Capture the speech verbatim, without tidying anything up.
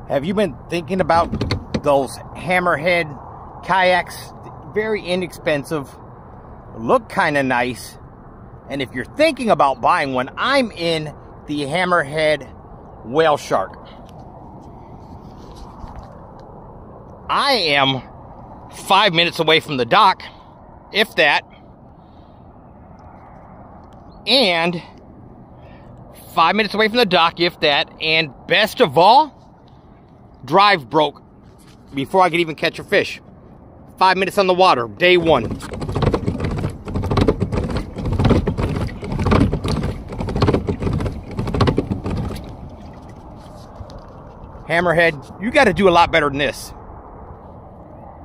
Have you been thinking about those Hammerhead kayaks? Very inexpensive, look kind of nice. And if you're thinking about buying one, I'm in the Hammerhead Whale Shark. I am five minutes away from the dock, if that. And five minutes away from the dock, if that. And best of all, drive broke before I could even catch a fish. Five minutes on the water, day one. Hammerhead, you got to do a lot better than this.